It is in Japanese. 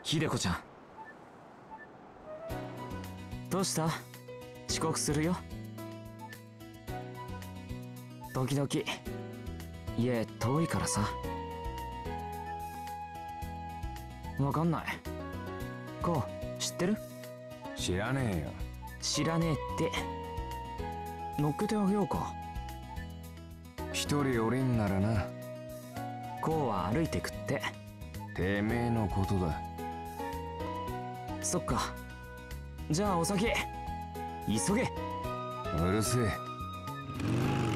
秀子ちゃん、どうした？遅刻するよ。時々家遠いからさ。わかんない。こう知ってる？ 知らねえよ。 知らねえって。乗っけてあげようか。 一人降りんならな。 こうは歩いてくって。 てめえのことだ。 そっか。じゃあお先急げ。 うるせえ。